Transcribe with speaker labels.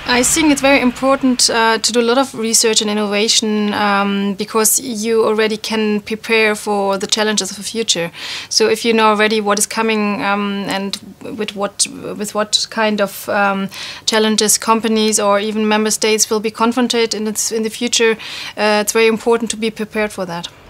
Speaker 1: I think it's very important to do a lot of research and innovation because you already can prepare for the challenges of the future. So if you know already what is coming and with what kind of challenges companies or even member states will be confronted in the future, it's very important to be prepared for that.